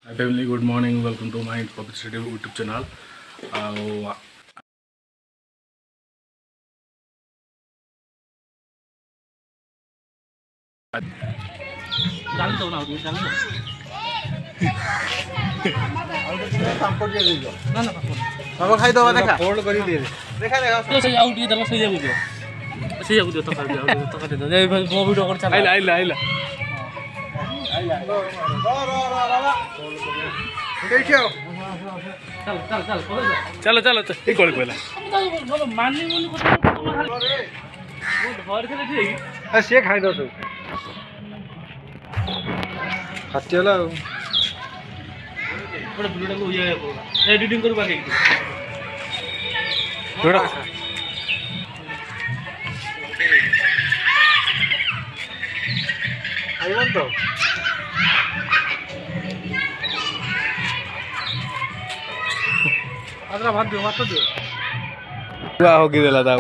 Hi family, good morning. Welcome to my Pabitrasethivlog YouTube channel. खाई दवा देखा fold करी दे देखा देखा से आउट ये दला सही जाऊ दियो तो कर दियो तो कर दियो ए मो वीडियो कर चला आइला देखियो चलो ये कोले कोला माननी बोली को घर खेले ठीक आ से खाई दो तू हटियला बड़े वीडियो को ये एडिटिंग करबा के जोड़ा आइवन तो अदरा भात दो हुआ हो गिरला था